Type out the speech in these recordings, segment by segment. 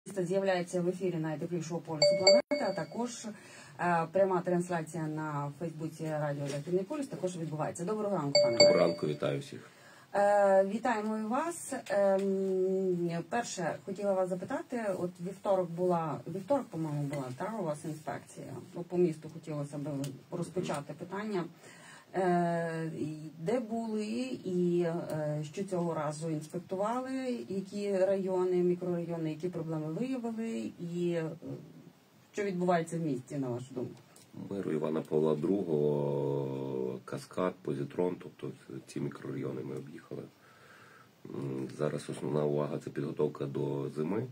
З'являється в ефірі найтеплішого полюсу планети, а також пряма трансляція на Фейсбуці Радіо Західний полюс також відбувається. Доброго ранку, пане. Доброго ранку, вітаю всіх. Вітаємо і вас. Перше, хотіла вас запитати, от вівторок, по-моєму, була та у вас інспекція. По місту хотілося б розпочати питання. Де були і що цього разу інспектували, які райони, мікрорайони, які проблеми виявили і що відбувається в місті, на вашу думку? Миру Івана Павла II, Каскад, Позитрон, тобто ці мікрорайони ми об'їхали. Зараз основна увага – це підготовка до зими.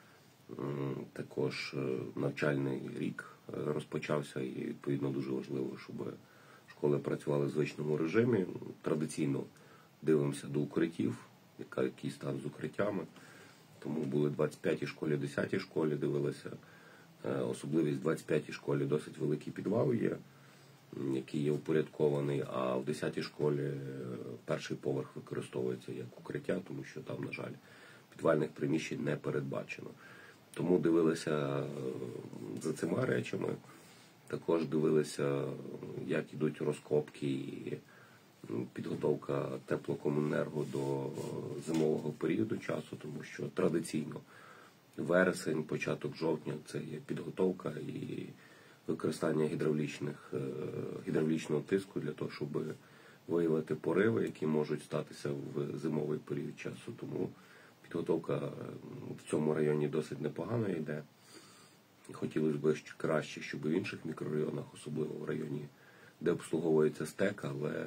Також навчальний рік розпочався і, відповідно, дуже важливо, щоб школи працювали в звичному режимі. Традиційно дивимося до укриттів, який стан з укриттями. Тому були в 25-й школі, 10-й школі дивилися. Особливість в 25-й школі досить великий підвал є, який є упорядкований, а в 10-й школі перший поверх використовується як укриття, тому що там, на жаль, підвальних приміщень не передбачено. Тому дивилися за цими речами. Також дивилися, як ідуть розкопки і підготовка теплокомуненерго до зимового періоду часу, тому що традиційно вересень, початок жовтня – це є підготовка і використання гідравлічного тиску для того, щоб виявити пориви, які можуть статися в зимовий період часу. Тому підготовка в цьому районі досить непогано йде. Хотілося б краще, щоб в інших мікрорайонах, особливо в районі, де обслуговується СТЕК, але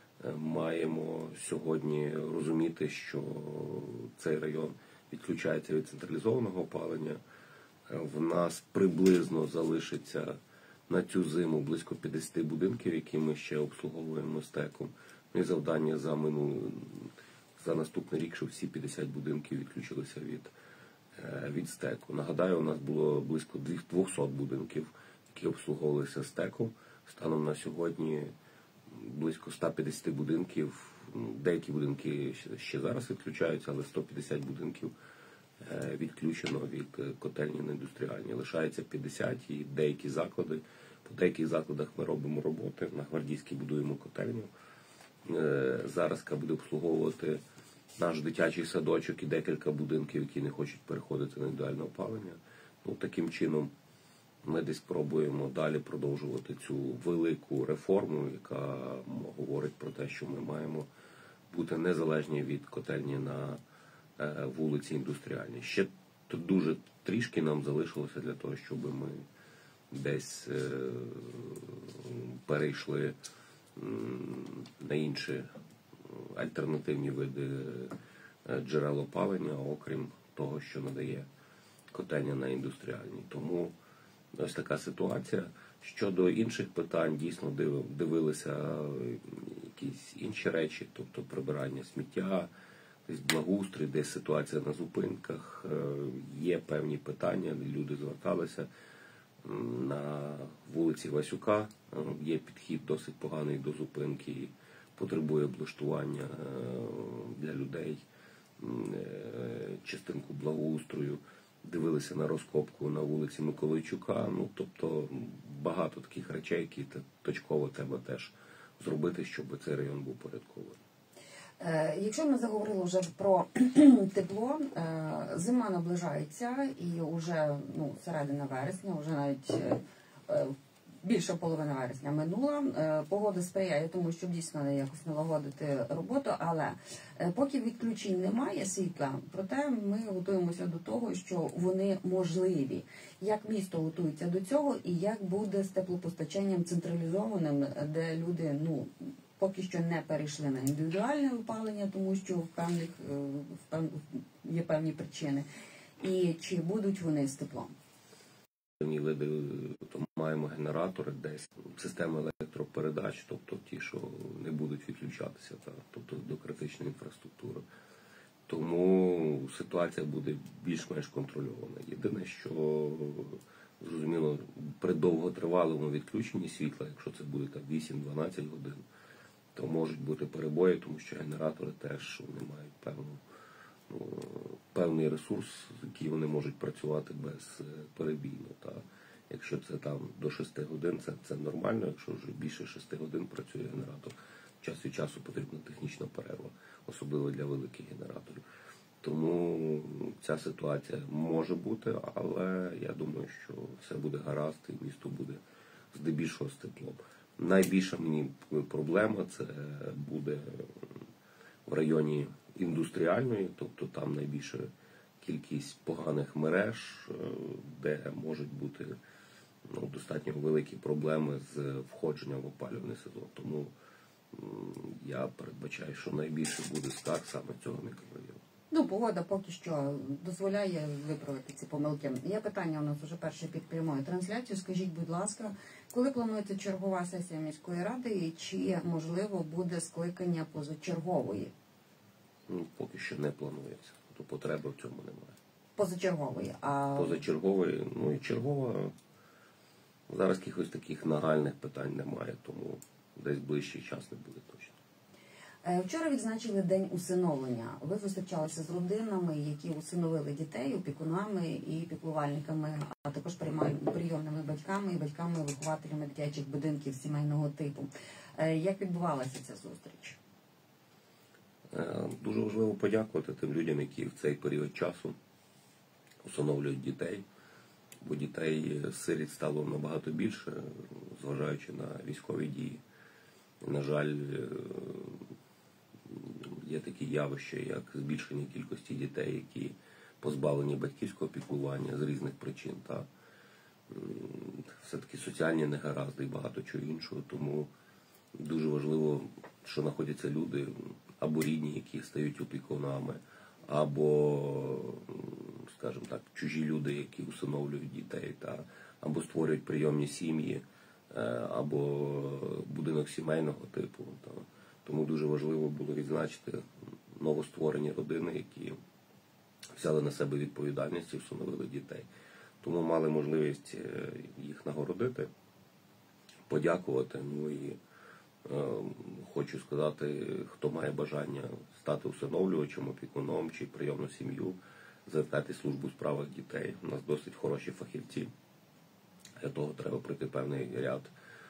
маємо сьогодні розуміти, що цей район відключається від централізованого опалення. В нас приблизно залишиться на цю зиму близько 50 будинків, які ми ще обслуговуємо СТЕКом. І завдання за наступний рік, щоб всі 50 будинків відключилися від СТЕКу. Нагадаю, у нас було близько 200 будинків, які обслуговувалися СТЕКом. Станом на сьогодні близько 150 будинків, деякі будинки ще зараз відключаються, але 150 будинків відключено від котельні на індустріальні. Лишається 50 і деякі заклади. По деяких закладах ми робимо роботи. На Гвардійській будуємо котельню. Зараз буде обслуговувати наш дитячий садочок і декілька будинків, які не хочуть переходити на індивідуальне опалення. Таким чином ми десь пробуємо далі продовжувати цю велику реформу, яка говорить про те, що ми маємо бути незалежні від котельні на вулиці індустріальній. Ще дуже трішки нам залишилося для того, щоб ми десь перейшли на інші альтернативні види джерел опалення, окрім того, що надає котельня на індустріальній. Тому ось така ситуація. Щодо інших питань, дійсно дивилися якісь інші речі, тобто прибирання сміття, десь благоустрій, десь ситуація на зупинках. Є певні питання, люди зверталися. На вулиці Васюка є підхід досить поганий до зупинки, потребує облаштування для людей, частинку благоустрою. Дивилися на розкопку на вулиці Миколайчука. Тобто багато таких речей, які точково треба теж зробити, щоб цей район був порядкований. Якщо ми заговорили вже про тепло, зима наближається і вже середина вересня, вже навіть більша половина вересня минула. Погода сприяє тому, щоб дійсно якось налагодити роботу, але поки відключень немає світла, проте ми готуємося до того, що вони можливі. Як місто готується до цього і як буде з теплопостачанням централізованим, де люди, поки що не перейшли на індивідуальне опалення, тому що є певні причини. І чи будуть вони з теплом? Певні види, маємо генератори десь, системи електропередач, тобто ті, що не будуть відключатися, тобто до критичної інфраструктури. Тому ситуація буде більш-менш контрольована. Єдине, що, зрозуміло, при довготривалому відключенні світла, якщо це буде 8-12 годин, то можуть бути перебої, тому що генератори теж мають певну певний ресурс, який вони можуть працювати безперебійно. Та якщо це там до 6 годин, це нормально. Якщо вже більше 6 годин працює генератор, час від часу потрібна технічна перерва, особливо для великих генераторів. Тому ця ситуація може бути, але я думаю, що все буде гаразд і місто буде здебільшого з теплом. Найбільша мені проблема це буде в районі індустріальної, тобто там найбільша кількість поганих мереж, де можуть бути достатньо великі проблеми з входженням в опалювальний сезон. Тому я передбачаю, що найбільше буде скарг саме цього мікрорайону. Погода поки що дозволяє виправити ці помилки. Є питання у нас уже перше під прямою трансляцією. Скажіть, будь ласка, коли планується чергова сесія міської ради і чи, можливо, буде скликання позачергової? Поки що не планується. То потреби в цьому немає. Позачергової. Позачергової, і чергова. Зараз якихось таких нагальних питань немає, тому десь ближчий час не буде точно. Вчора відзначили День усиновлення. Ви зустрічалися з родинами, які усиновили дітей, опікунами і піклувальниками, а також прийомними батьками і батьками-вихователями дитячих будинків сімейного типу. Як відбувалася ця зустріч? Дуже важливо подякувати тим людям, які в цей період часу усиновлюють дітей, бо дітей-сиріт стало набагато більше, зважаючи на військові дії. На жаль, є такі явища, як збільшення кількості дітей, які позбавлені батьківського піклування з різних причин. Та все-таки соціальні негаразди і багато чого іншого. Тому дуже важливо, що знаходяться люди або рідні, які стають опікунами, або, скажімо так, чужі люди, які усиновлюють дітей, або створюють прийомні сім'ї, або будинок сімейного типу. Тому дуже важливо було відзначити новостворені родини, які взяли на себе відповідальність і всиновили дітей. Тому мали можливість їх нагородити, подякувати. І хочу сказати, хто має бажання стати усиновлювачем, опікуном чи прийомну сім'ю, звертайтесь в службу у справах дітей. У нас досить хороші фахівці. Для того треба пройти певний ряд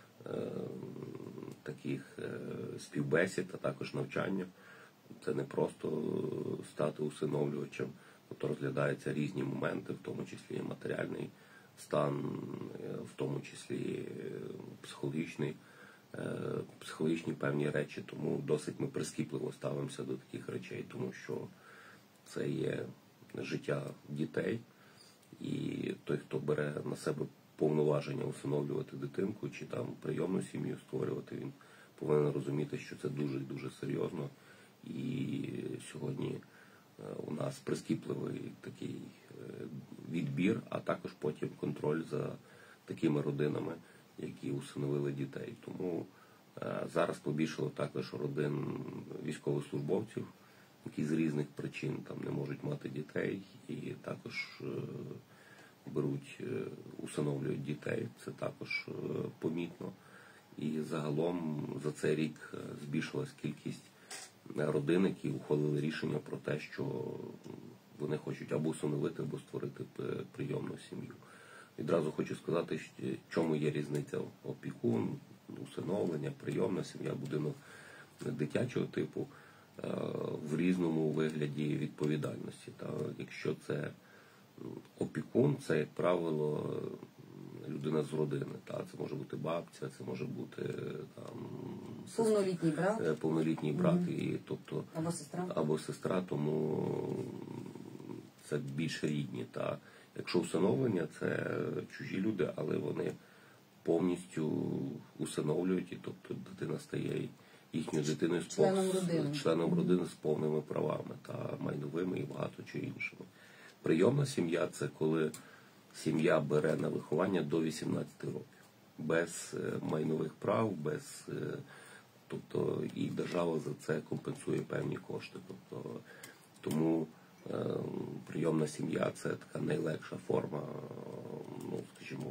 таких співбесід, а також навчання. Це не просто стати усиновлювачем, тобто розглядаються різні моменти, в тому числі матеріальний стан, в тому числі психологічні певні речі, тому досить ми прискіпливо ставимося до таких речей, тому що це є життя дітей, і той, хто бере на себе повноваження усиновлювати дитинку чи там прийомну сім'ю створювати, він повинен розуміти, що це дуже і дуже серйозно. І сьогодні у нас прискіпливий такий відбір, а також потім контроль за такими родинами, які усиновили дітей. Тому зараз побільшало також родин військовослужбовців, які з різних причин там не можуть мати дітей, і також усиновлюють дітей. Це також помітно. І загалом за цей рік збільшилась кількість родин, які ухвалили рішення про те, що вони хочуть або усиновити, або створити прийомну сім'ю. Відразу хочу сказати, в чому є різниця опікун, усиновлення, прийомна сім'я, будинок дитячого типу в різному вигляді відповідальності. Якщо це опікун, це, як правило, людина з родини. Це може бути бабця, це може бути повнолітній брат, і, тобто, або сестра, тому це більш рідні. Якщо усиновлення, це чужі люди, але вони повністю усиновлюють, і тобто дитина стає їхньою дитиною, членом родини з повними правами та майновими і багато чого іншого. Прийомна сім'я – це коли сім'я бере на виховання до 18 років. Без майнових прав, тобто і держава за це компенсує певні кошти. Тому прийомна сім'я – це така найлегша форма, скажімо,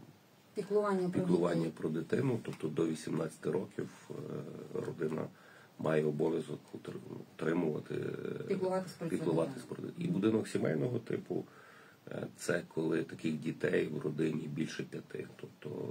піклування про дитину. Тобто до 18 років родина має обов'язок утримувати, піклуватись про дітей. І будинок сімейного типу – це коли таких дітей в родині більше 5, тобто,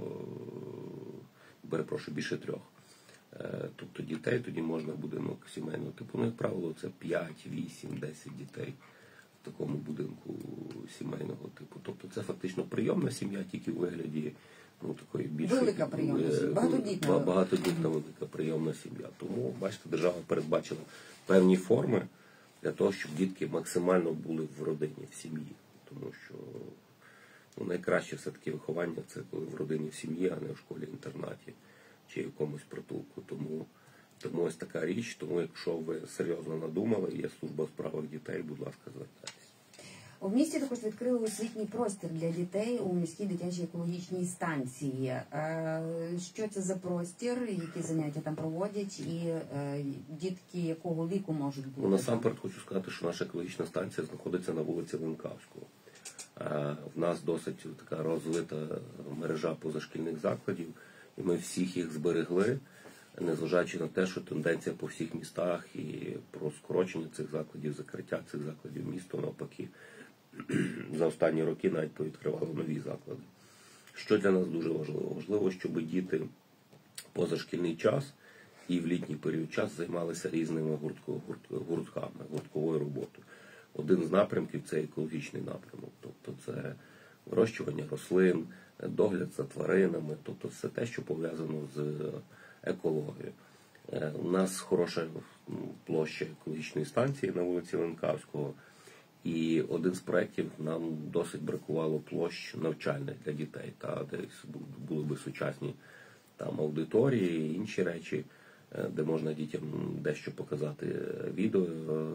перепрошую, більше 3. Тобто дітей тоді можна в будинок сімейного типу. Ну, як правило, це 5, 8, 10 дітей в такому будинку сімейного типу. Тобто це фактично прийомна сім'я, тільки у вигляді такої більшої... Велика прийомна сім'я, багатодітна велика прийомна сім'я. Тому, бачите, держава передбачила певні форми для того, щоб дітки максимально були в родині, в сім'ї. Тому що найкраще все-таки виховання – це коли в родині, в сім'ї, а не в школі-інтернаті чи якомусь притулку. Тому ось така річ. Тому якщо ви серйозно надумали, є служба у справах дітей, будь ласка, звертайтеся. У місті також відкрили освітній простір для дітей у міській дитячій екологічній станції. Що це за простір, які заняття там проводять і дітки якого віку можуть бути? Насамперед хочу сказати, що наша екологічна станція знаходиться на вулиці Ленкавського. В нас досить така розвита мережа позашкільних закладів, і ми всіх їх зберегли, незважаючи на те, що тенденція по всіх містах і про скорочення цих закладів, закриття цих закладів, місто навпаки за останні роки навіть повідкривало нові заклади. Що для нас дуже важливо? Важливо, щоб діти позашкільний час і в літній період часу займалися різними гуртками, гуртковою роботою. Один з напрямків – це екологічний напрямок, тобто це вирощування рослин, догляд за тваринами, тобто все те, що пов'язано з екологією. У нас хороша площа екологічної станції на вулиці Ленкавського, і один з проєктів нам досить бракувало площ навчальних для дітей, де були би сучасні там аудиторії і інші речі, де можна дітям дещо показати відео,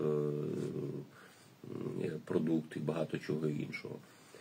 продукти, багато чого іншого.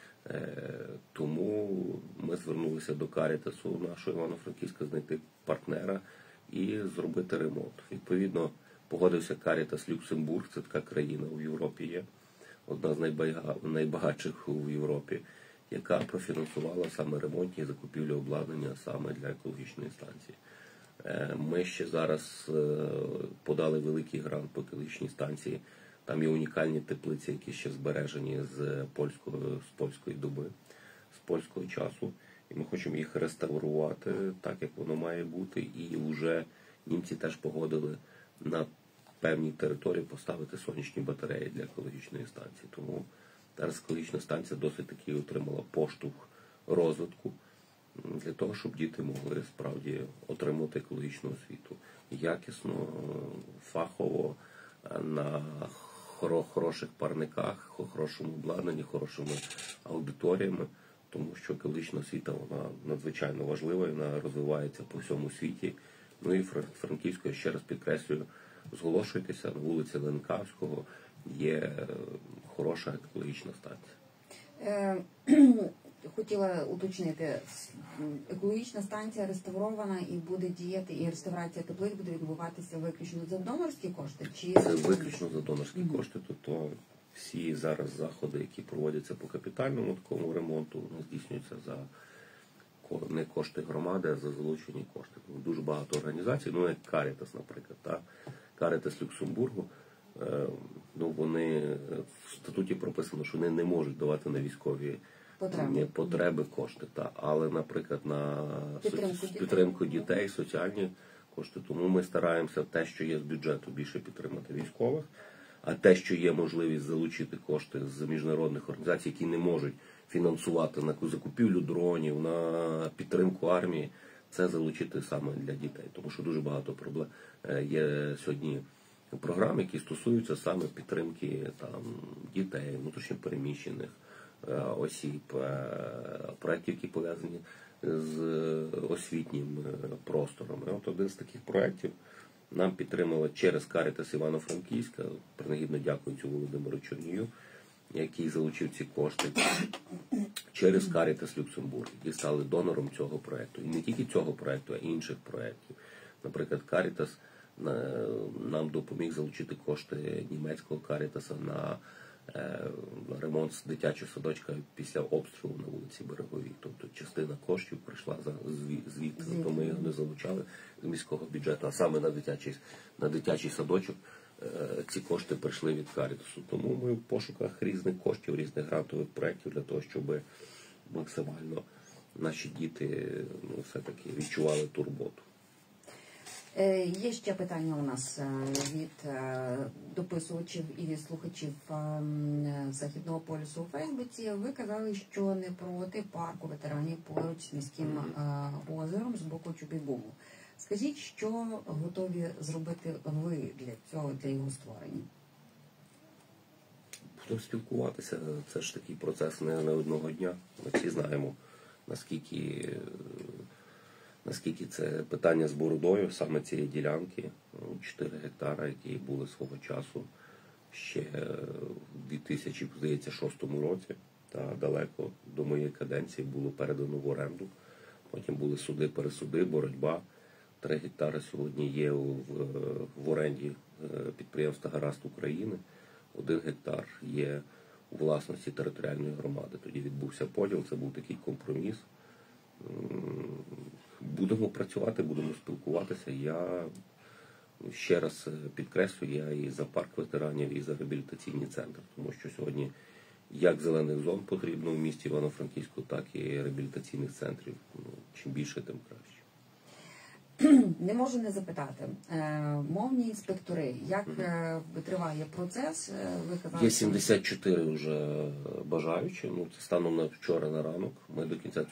Тому ми звернулися до Карітасу нашого Івано-Франківська знайти партнера і зробити ремонт. Відповідно, погодився Карітас Люксембург, це така країна у Європі є, одна з найбагатших у Європі, яка профінансувала саме ремонтні закупівлі обладнання саме для екологічної станції. Ми ще зараз подали великий грант по екологічній станції. Там є унікальні теплиці, які ще збережені з польської доби, з польського часу. І ми хочемо їх реставрувати так, як воно має бути. І вже німці теж погодили на певній території поставити сонячні батареї для екологічної станції. Тому зараз екологічна станція досить таки отримала поштовх розвитку для того, щоб діти могли справді отримати екологічну освіту. Якісно, фахово, на хороших парниках, хорошому обладнанні, хорошими аудиторіями, тому що екологічна освіта, вона надзвичайно важлива, і вона розвивається по всьому світі. Ну і Франківського, ще раз підкреслюю, зголошуйтеся, на вулиці Ленкавського є хороша екологічна станція. Хотіла уточнити, екологічна станція реставрована і буде діяти, і реставрація теплиць буде відбуватися виключно за донорські кошти? Це виключно за донорські кошти, тобто всі зараз заходи, які проводяться по капітальному такому ремонту, здійснюються за не кошти громади, а за залучені кошти. Дуже багато організацій, як Карітас, наприклад, Карітас Люксембургу, вони в статуті прописано, що вони не можуть давати на військові потреби кошти. Але, наприклад, на підтримку дітей, соціальні кошти. Тому ми стараємося те, що є з бюджету, більше підтримати військових, а те, що є можливість залучити кошти з міжнародних організацій, які не можуть фінансувати на закупівлю дронів, на підтримку армії, це залучити саме для дітей. Тому що дуже багато проблем є сьогодні програм, які стосуються саме підтримки дітей, внутрішньопереміщених осіб, проєктів, які пов'язані з освітнім простором. І от один з таких проєктів нам підтримали через Карітас Івано-Франківська, принагідно дякуючи Володимиру Чорнію, який залучив ці кошти, через Карітас Люксембург, які стали донором цього проєкту. І не тільки цього проєкту, а й інших проєктів. Наприклад, Карітас нам допоміг залучити кошти німецького Карітаса на ремонт дитячого садочка після обстрілу на вулиці Береговій. Тобто частина коштів прийшла звідти, то ми його не залучали з міського бюджету, а саме на дитячий садочок ці кошти прийшли від Карітасу. Тому ми в пошуках різних коштів, різних грантових проєктів для того, щоб максимально наші діти все-таки відчували турботу. Є ще питання у нас від дописувачів і від слухачів Західного полюсу у Фейсбуці. Ви казали, що не проти парку ветеранів поруч з міським озером з боку Чупі-Буму. Скажіть, що готові зробити ви для цього, для його створення? Будемо спілкуватися. Це ж такий процес не одного дня. Ми всі знаємо, наскільки це питання з бородою, саме цієї ділянки, 4 гектара, які були свого часу ще в 2006 році, та далеко до моєї каденції було передано в оренду. Потім були суди, пересуди, боротьба. 3 гектари сьогодні є в оренді підприємства «Гаразд України». 1 гектар є у власності територіальної громади. Тоді відбувся поділ, це був такий компроміс. Будемо працювати, будемо спілкуватися. Я ще раз підкреслюю, я і за парк ветеранів, і за реабілітаційний центр. Тому що сьогодні як зелених зон потрібно в місті Івано-Франківську, так і реабілітаційних центрів. Чим більше, тим краще. Не можу не запитати. Мовні інспектори, як триває процес? Ви казали, є 74 вже бажаючі. Це станом на вчора на ранок. Ми до кінця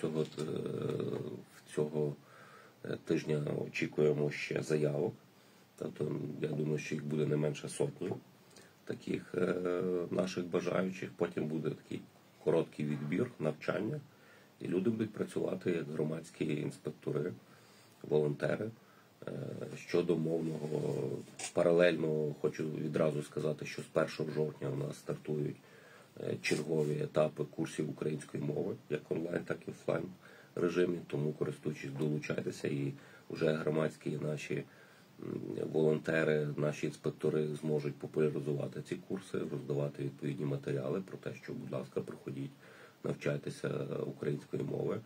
цього тижня очікуємо ще заявок. Тобто, я думаю, що їх буде не менше сотні таких наших бажаючих. Потім буде такий короткий відбір, навчання. І люди будуть працювати як громадські інспектори, волонтери. Щодо мовного, паралельно хочу відразу сказати, що з 1 жовтня у нас стартують чергові етапи курсів української мови, як онлайн, так і офлайн режимі, тому користуючись, долучайтеся, і вже громадські наші волонтери, наші інспектори зможуть популяризувати ці курси, роздавати відповідні матеріали про те, що, будь ласка, приходіть, навчайтеся української мови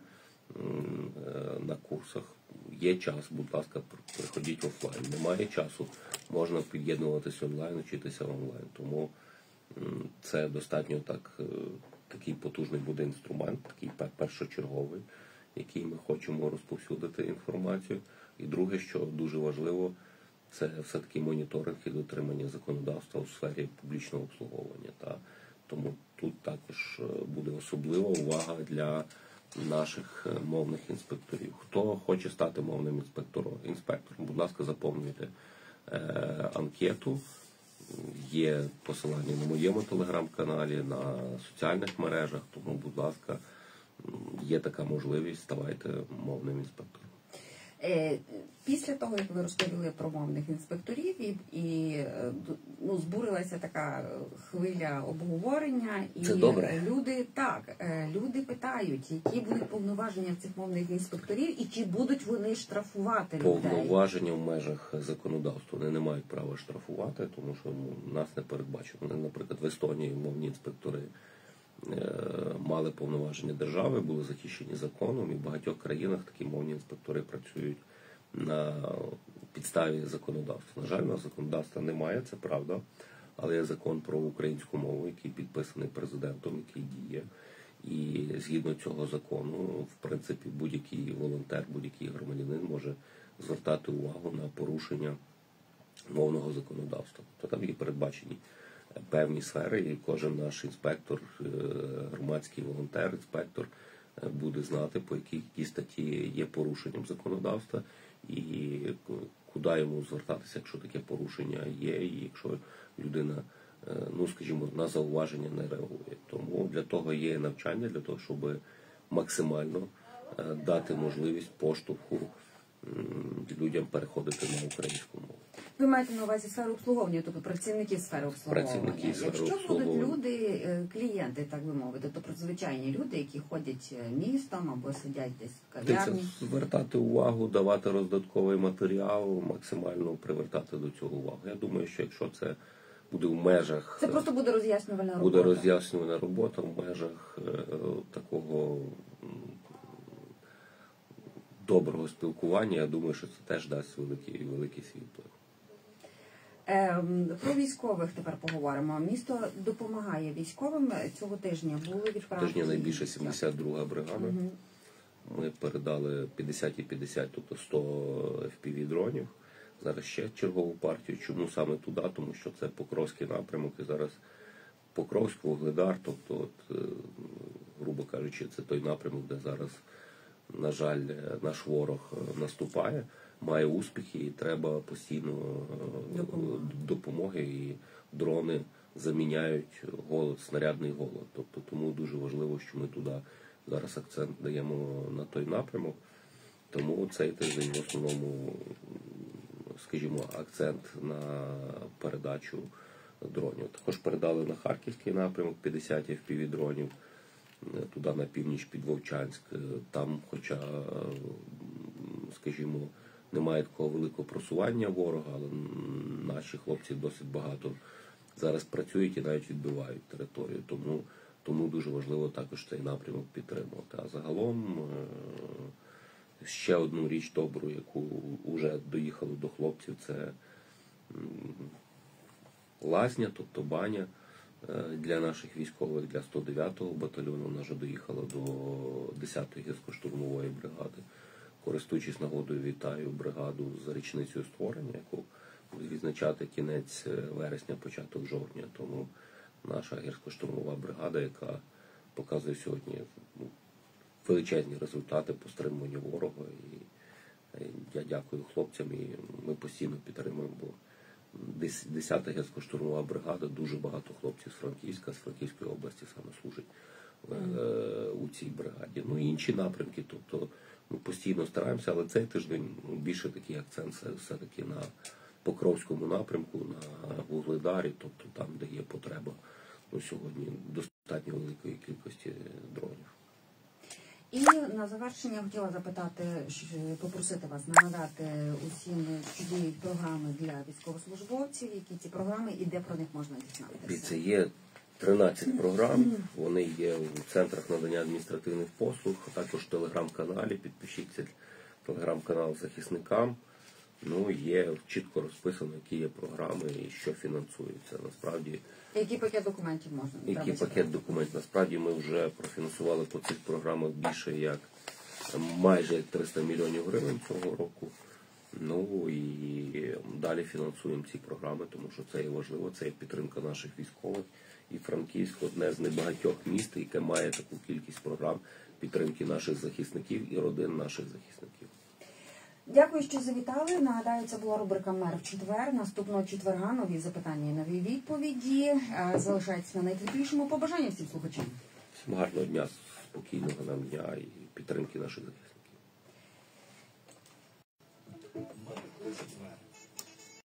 на курсах. Є час, будь ласка, приходіть офлайн. Немає часу, можна під'єднуватися онлайн, вчитися онлайн. Тому це достатньо такий потужний буде інструмент, такий першочерговий, який ми хочемо розповсюдити інформацію. І друге, що дуже важливо, це все-таки моніторинг і дотримання законодавства у сфері публічного обслуговування. Тому тут також буде особлива увага для наших мовних інспекторів. Хто хоче стати мовним інспектором, будь ласка, заповнюйте анкету. Є посилання на моєму телеграм-каналі, на соціальних мережах, тому, будь ласка, є така можливість, ставайте мовним інспектором. Після того, як ви розповіли про мовних інспекторів, і збурилася така хвиля обговорення, і це добре. люди питають, які будуть повноваження цих мовних інспекторів, і чи будуть вони штрафувати людей? Повноваження в межах законодавства. Вони не мають права штрафувати, тому що нас не передбачено. Наприклад, в Естонії мовні інспектори мали повноваження держави, були захищені законом, і в багатьох країнах такі мовні інспектори працюють на підставі законодавства. На жаль, у нас законодавства немає, це правда, але є закон про українську мову, який підписаний президентом, який діє. І згідно цього закону, в принципі, будь-який волонтер, будь-який громадянин може звертати увагу на порушення мовного законодавства. То там є передбачені певні сфери, і кожен наш інспектор, громадський волонтер, інспектор буде знати, по якій статті є порушенням законодавства і куди йому звертатися, якщо таке порушення є, і якщо людина, скажімо, на зауваження не реагує. Тому для того є навчання, для того, щоб максимально дати можливість поштовху людям переходити на українську мову. Ви маєте на увазі сферу обслуговування, тобто працівники сфери обслуговування. Якщо будуть люди, клієнти, так би мовити, тобто звичайні люди, які ходять містом або сидять десь в кав'ярні. Звертати увагу, давати роздатковий матеріал, максимально привертати до цього увагу. Я думаю, що якщо це буде в межах... Це просто буде роз'яснювальна робота. Буде роз'яснювальна робота в межах такого доброго спілкування. Я думаю, що це теж дасть великий свій вплив. Про військових тепер поговоримо. Місто допомагає військовим. Цього тижня були відправки. Тижня найбільше 72-га бригада. Угу. Ми передали 50 і 50, тобто 100 FPV-дронів. Зараз ще чергову партію. Чому саме туди? Тому що це Покровський напрямок. І зараз Покровськ, Вугледар, тобто, от, грубо кажучи, це той напрямок, де зараз, на жаль, наш ворог наступає, має успіхи і треба постійно допомоги. І дрони заміняють голод, снарядний голод. Тобто, тому дуже важливо, що ми туди зараз акцент даємо на той напрямок. Тому цей тиждень в основному, скажімо, акцент на передачу дронів. Також передали на Харківський напрямок 50 FPV-дронів, туди на північ під Вовчанськ. Там, хоча, скажімо, немає такого великого просування ворога, але наші хлопці досить багато зараз працюють і навіть відбивають територію. Тому дуже важливо також цей напрямок підтримувати. А загалом ще одну річ добру, яку вже доїхало до хлопців, це лазня, тобто баня для наших військових, для 109-го батальйону. Вона вже доїхала до 10-ї гірсько-штурмової бригади. Користуючись нагодою, вітаю бригаду з річницею створення, яку будуть відзначати кінець вересня, початок жовтня. Тому наша гірсько-штурмова бригада, яка показує сьогодні величезні результати по стримуванню ворога. І я дякую хлопцям, і ми постійно підтримуємо, бо 10-та гірсько-штурмова бригада, дуже багато хлопців з Франківська, з Франківської області саме служать у цій бригаді. Ну і інші напрямки, тобто ми постійно стараємося, але цей тиждень більше такий акцент все-таки на Покровському напрямку, на Вугледарі, тобто там, де є потреба сьогодні достатньо великої кількості дронів. І на завершення хотіла запитати, попросити вас нагадати усім, що діють програми для військовослужбовців, які ці програми і де про них можна дізнатися. Це є 13 програм, вони є у центрах надання адміністративних послуг, а також в телеграм-каналі, підпишіться телеграм-канал захисникам. Ну, є чітко розписано, які є програми і що фінансується. Насправді, який пакет документів можна? Який пакет документів? Насправді ми вже профінансували по цих програмах більше як майже 300 мільйонів гривень цього року. Ну і далі фінансуємо ці програми, тому що це є важливо, це є підтримка наших військових. І Франківськ – одне з небагатьох міст, яке має таку кількість програм підтримки наших захисників і родин наших захисників. Дякую, що завітали. Нагадаю, це була рубрика «Мер в четвер». Наступного четверга нові запитання і нові відповіді. Залишайтеся на найтеплішому. Побажання всім слухачам. Всім гарного дня, спокійного нам дня і підтримки наших захисників.